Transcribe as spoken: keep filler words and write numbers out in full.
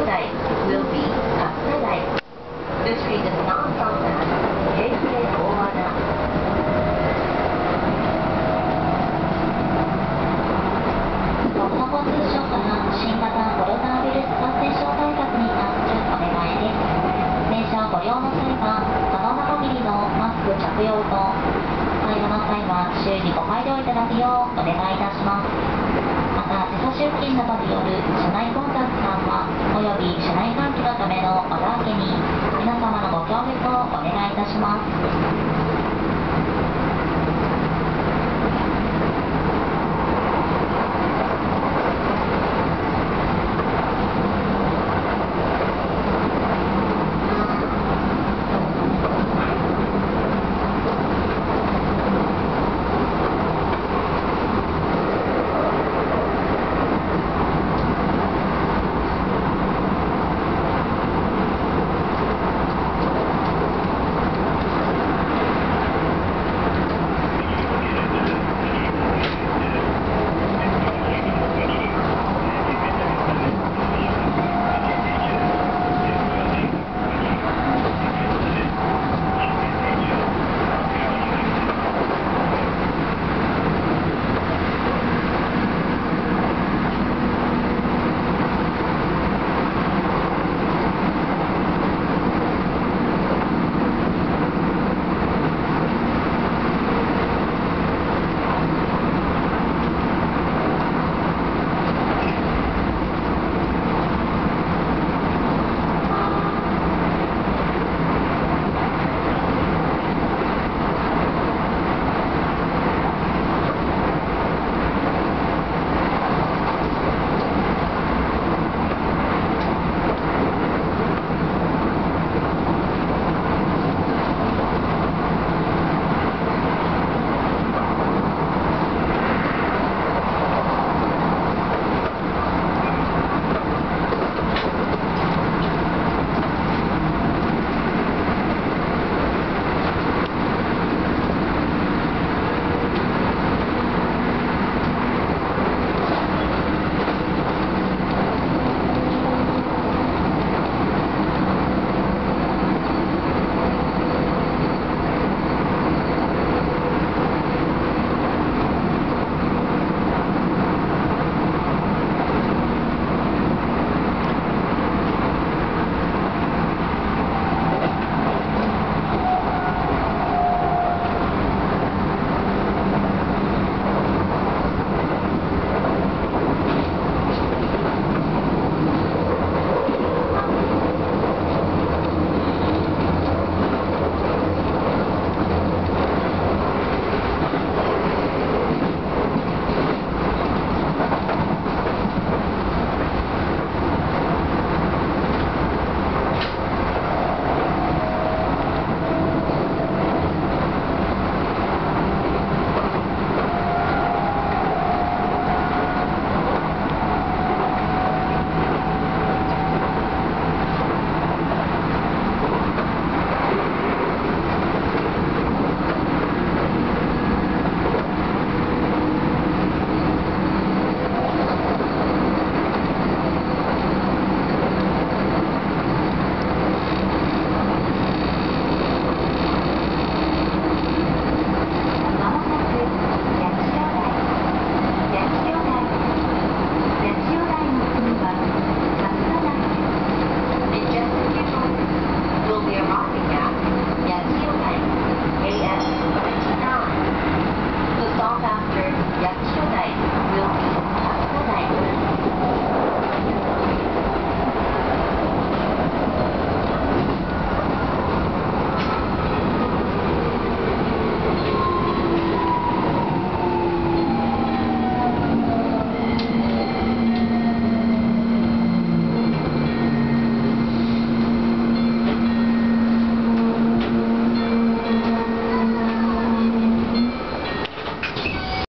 台 will be 勝田台。This train is not from thatジェイケー over now. 国土交通省から新型コロナウイルス感染症対策に関するお願いです。電車をご利用の際は可能な限りのマスク着用と会話の際は周囲にご配慮いただくようお願いいたします。また時差出勤などによる車内混雑緩和および車内換気のための窓開けに皆様のご協力をお願いいたします。